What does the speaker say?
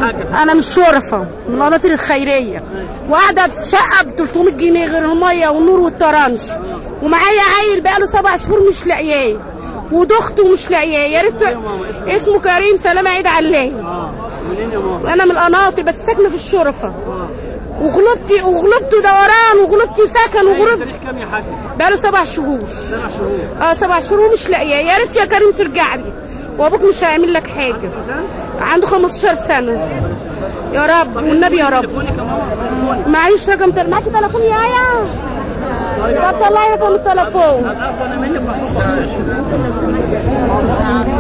انا مش شرفه من المناطق الخيريه، وقاعده في شقه ب 300 جنيه غير الميه والنور والطرنش، ومعايا عيل بقاله 7 شهور مش لاقياه، ودخته مش لاقياه. يا ريت. اسمه كريم سلامه عيد علام. منين يا ماما؟ انا من القناطر بس ساكنه في الشرفه. وغلبت دوران وغلبت سكن وغلبت. كام يا حاج؟ بقاله 7 شهور. 7 شهور. 7 شهور ومش لاقياه. يا ريت يا كريم ترجع لي، وابوك مش هيعمل لك حاجه. عنده 15 سنه. يا رب والنبي يا رب. معيش رقم معاكي تليفون يا آية؟ طب طلعي رقم التليفون.